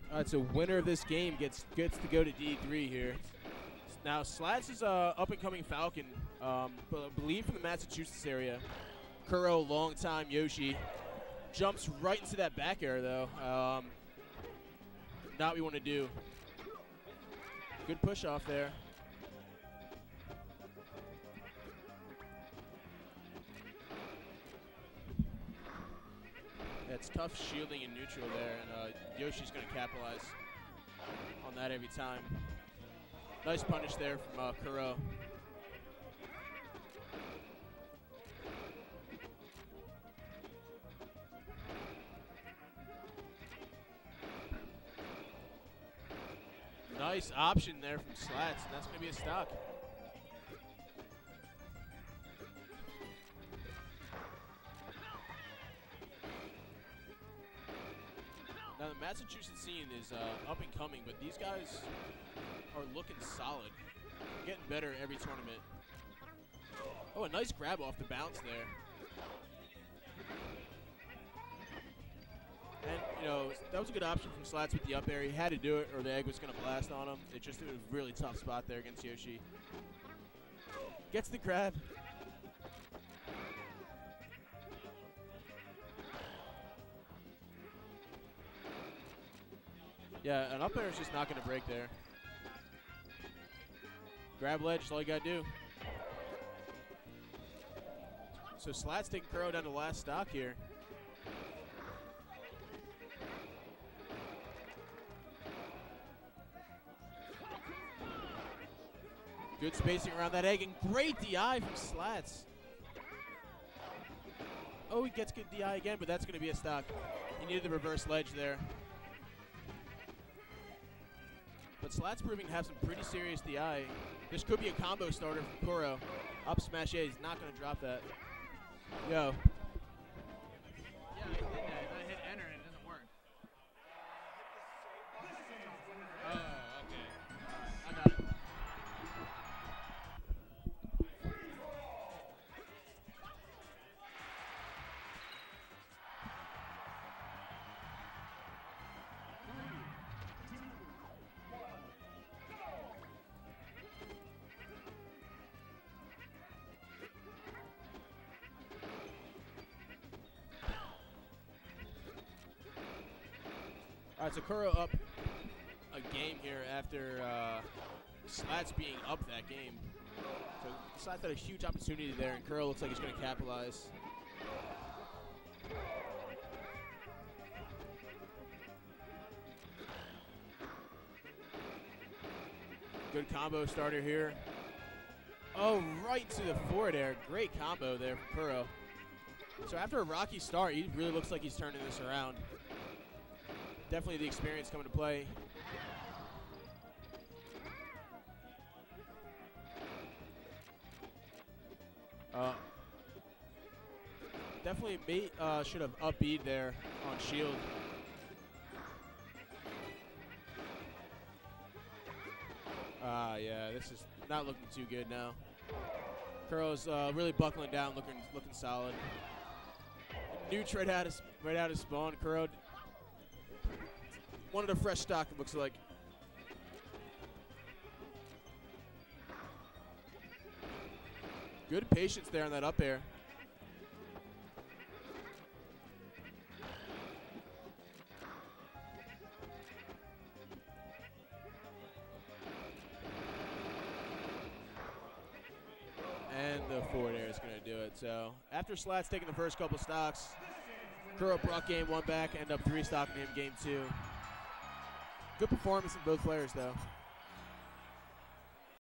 All right, so winner of this game gets to go to D3 here. Now, Slats is a up-and-coming Falcon, I believe from the Massachusetts area. Kuro, long-time Yoshi, jumps right into that back air, though. Not what we want to do. Good push-off there. Yeah, it's tough shielding in neutral there, and Yoshi's going to capitalize on that every time. Nice punish there from Kuro. Nice option there from Slats, and that's going to be a stock. Now, the Massachusetts scene is up and coming, but these guys are looking solid. Getting better every tournament. Oh, a nice grab off the bounce there. And, you know, that was a good option from Slats with the up air. He had to do it or the egg was going to blast on him. It just was a really tough spot there against Yoshi. Gets the grab. Yeah, an up air is just not going to break there. Grab ledge is all you got to do. So Slats taking Kuro down to the last stock here. Good spacing around that egg, and great DI from Slats. Oh, he gets good DI again, but that's going to be a stock. He needed the reverse ledge there. But Slats proving to have some pretty serious DI. This could be a combo starter from Kuro. Up smash A, he's not going to drop that. Yo. Yeah, I did that. I hit enter and it doesn't work. Oh, okay. I got it. All right, so Kuro up a game here after Slats being up that game. So Slats had a huge opportunity there, and Kuro looks like he's going to capitalize. Good combo starter here. Oh, right to the forward air. Great combo there from Kuro. So after a rocky start, he really looks like he's turning this around. Definitely the experience coming to play. Definitely should have up B'd there on shield. Yeah, this is not looking too good now. Kuro's really buckling down, looking solid. Nuke right out of spawn. Kuro wanted a fresh stock, it looks like. Good patience there on that up air. And the forward air is going to do it. So after Slats taking the first couple stocks, Kuro brought game one back, end up 3 stocking him game 2. Good performance from both players, though.